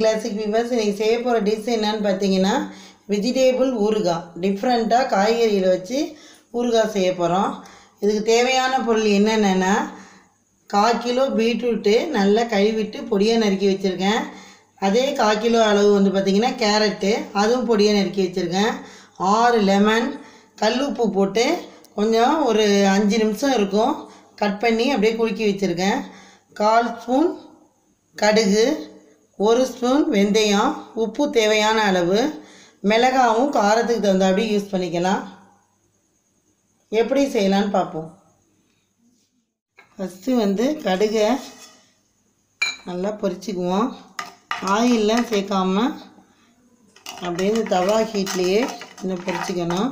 Classic viewers, இன்றைக்கி செய்ய போகிற டிஷ் என்னன்னு பார்த்தீங்கன்னா வெஜிடேபிள் ஊறுகாய். டிஃப்ரெண்ட்டாக காய்கறிகளை வச்சு ஊறுகாய் செய்ய போகிறோம். இதுக்கு தேவையான பொருள் என்னென்னா 1/4 கிலோ பீட்ரூட்டு நல்லா கழுவிட்டு பொடியாக நறுக்கி வச்சுருக்கேன். அதே 1/4 கிலோ அளவு வந்து பார்த்திங்கன்னா கேரட்டு, அதுவும் பொடியாக நறுக்கி வச்சுருக்கேன். 6 லெமன் கல் உப்பு போட்டு கொஞ்சம் ஒரு 5 நிமிஷம் இருக்கும் கட் பண்ணி அப்படியே குலுக்கி வச்சுருக்கேன். 1/4 ஸ்பூன் கடுகு, 1 ஸ்பூன் வெந்தயம், உப்பு தேவையான அளவு, மிளகாவும் காரத்துக்கு தகுந்தாப்படி யூஸ் பண்ணிக்கலாம். எப்படி செய்யலான்னு பார்ப்போம். ஃபஸ்ட்டு வந்து கடுகை நல்லா பொரிச்சுக்குவோம். ஆயிலெலாம் சேர்க்காம அப்படியே இந்த தவா ஹீட்லேயே கொஞ்சம் பொரிச்சிக்கணும்.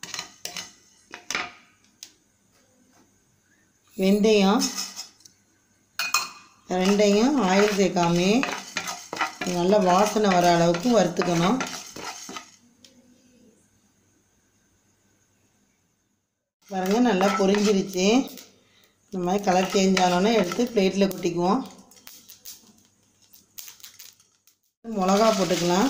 வெந்தயம் ரெண்டையும் ஆயில் சேர்க்காமே நல்லா வாசனை வர அளவுக்கு வறுத்துக்கணும். பாருங்கள், நல்லா பொரிஞ்சிருச்சு. இந்த மாதிரி கலர் சேஞ்ச் ஆனோன்னே எடுத்து பிளேட்டில் கொட்டிக்குவோம். மிளகா போட்டுக்கலாம்.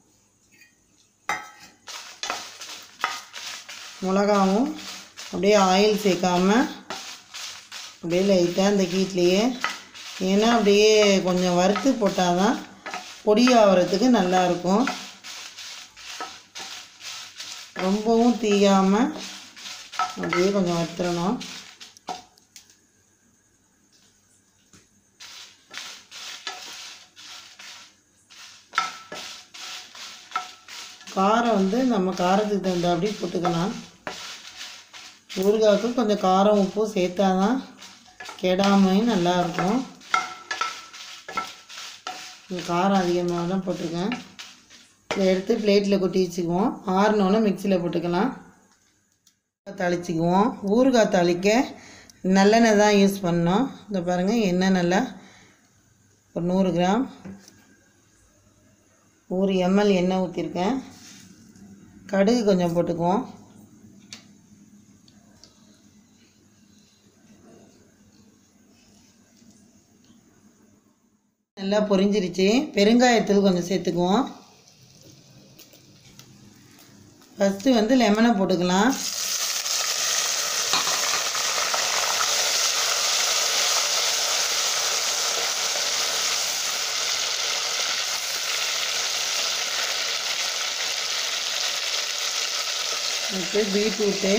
மிளகாவும் அப்படியே ஆயில் சேர்க்காம அப்படியே லைட்டாக இந்த ஹீட்லேயே, ஏன்னா அப்படியே கொஞ்சம் வறுத்து போட்டால் தான் பொடி ஆகிறதுக்கு நல்லாயிருக்கும். ரொம்பவும் தீயாமல் அப்படியே கொஞ்சம் வறுத்துடணும். காரம் வந்து நம்ம காரத்துக்கு தகுந்தாப்படி போட்டுக்கலாம். ஊறுகாய்க்கு கொஞ்சம் காரம் உப்பு சேர்த்தா தான் கெடாமையும் நல்லாயிருக்கும். காரம் அதிகமாக தான் போட்டிருக்கேன். இதை எடுத்து பிளேட்டில் கொட்டி வச்சுக்குவோம். ஆறினோன்னு மிக்சியில் போட்டுக்கலாம். தாளிச்சிக்குவோம். ஊறுகாய் தாளிக்க நல்லெண்ணெய் தான் யூஸ் பண்ணோம். இந்த பாருங்கள், எண்ணெய் நல்லா ஒரு 100 கிராம் 100 ml எண்ணெய் ஊற்றிருக்கேன். கடுகு கொஞ்சம் போட்டுக்குவோம். நல்லா பொரிஞ்சிருச்சு. பெருங்காயத்தூள் கொஞ்சம் சேர்த்துக்குவோம். ஃபஸ்ட்டு வந்து லெமனை போட்டுக்கலாம். அடுத்து பீட்ரூட்டு,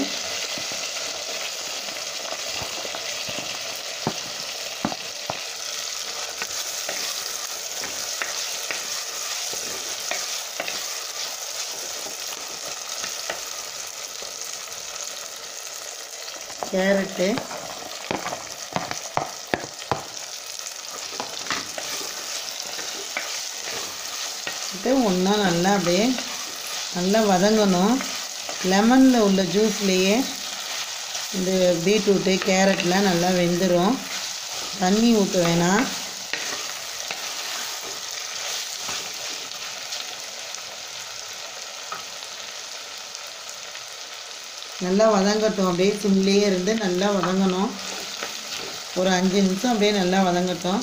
கேரட்டு, ஒன்றா நல்லா அப்படியே நல்லா வதங்கணும். லெமனில் உள்ள ஜூஸ்லேயே இந்த பீட்ரூட்டு கேரட்லாம் நல்லா வெந்துடும். தண்ணி ஊற்ற வேணாம். நல்லா வதங்கட்டும். அப்படியே சிம்லேயே இருந்து நல்லா வதங்கணும். ஒரு 5 நிமிஷம் அப்படியே நல்லா வதங்கட்டும்.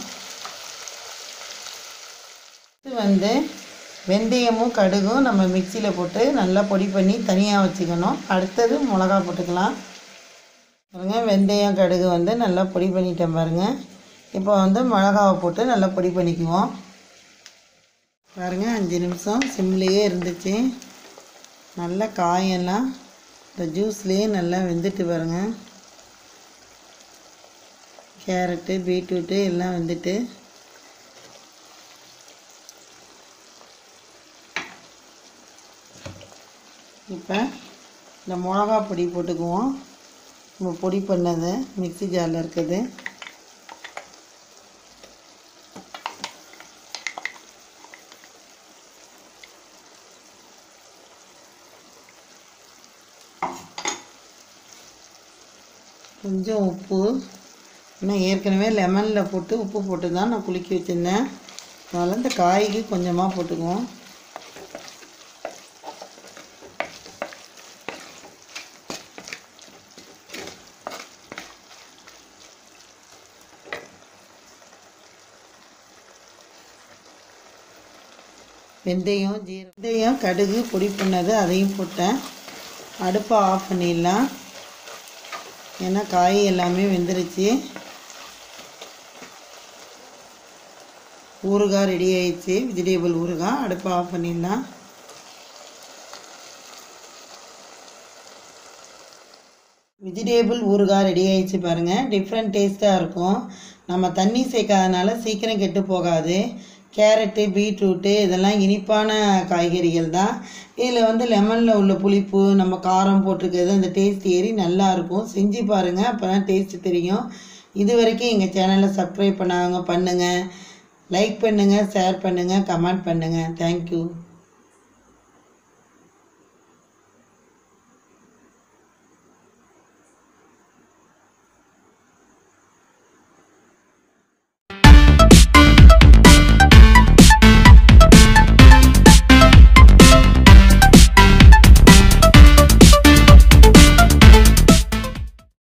இது வந்து வெந்தயமும் கடுகும் நம்ம மிக்சியில் போட்டு நல்லா பொடி பண்ணி தனியாக வச்சுக்கணும். அடுத்தது மிளகா போட்டுக்கலாம். பாருங்கள், வெந்தயம் கடுகு வந்து நல்லா பொடி பண்ணிட்டேன் பாருங்கள். இப்போ வந்து மிளகாவை போட்டு நல்லா பொடி பண்ணிக்குவோம். பாருங்கள், 5 நிமிஷம் சிம்லேயே இருந்துச்சு. நல்லா காயெல்லாம் இந்த ஜூஸ்லேயே நல்லா வெந்துட்டு பாருங்கள். கேரட்டு பீட்ரூட்டு எல்லாம் வெந்துட்டு, இப்போ இந்த மிளகா பொடி போட்டுக்குவோம். நம்ம பொடி பண்ணது மிக்ஸி ஜாரில் இருக்குது. கொஞ்சம் உப்பு, இன்னும் ஏற்கனவே லெமனில் போட்டு உப்பு போட்டு தான் நான் குலுக்கி வச்சுருந்தேன். அதனால் இந்த காய்க்கு கொஞ்சமாக போட்டுக்குவோம். வெந்தயம் கடுகு பொடி பண்ணது அதையும் போட்டேன். அடுப்பை ஆஃப் பண்ணிடலாம். ஏன்னா காய் எல்லாமே வெந்துருச்சு. ஊறுகாய் ரெடி ஆயிடுச்சு. வெஜிடேபிள் ஊறுகாய். அடுப்பை ஆஃப் பண்ணிடலாம். வெஜிடேபிள் ஊறுகாய் ரெடி ஆயிடுச்சு பாருங்கள். டிஃப்ரெண்ட் டேஸ்ட்டாக இருக்கும். நம்ம தண்ணி சேர்க்காதனால சீக்கிரம் கெட்டு போகாது. கேரட்டு, பீட்ரூட்டு இதெல்லாம் இனிப்பான காய்கறிகள் தான். இதில் லெமனில் உள்ள புளிப்பு, நம்ம காரம் போட்டிருக்கிறது அந்த டேஸ்ட் ஏறி நல்லாயிருக்கும். செஞ்சு பாருங்கள், அப்போ தான் டேஸ்ட்டு தெரியும். இது வரைக்கும் எங்கள் சேனலை சப்ஸ்கிரைப் பண்ணாங்க பண்ணுங்கள். லைக் பண்ணுங்கள், ஷேர் பண்ணுங்கள், கமெண்ட் பண்ணுங்கள். தேங்க்யூ.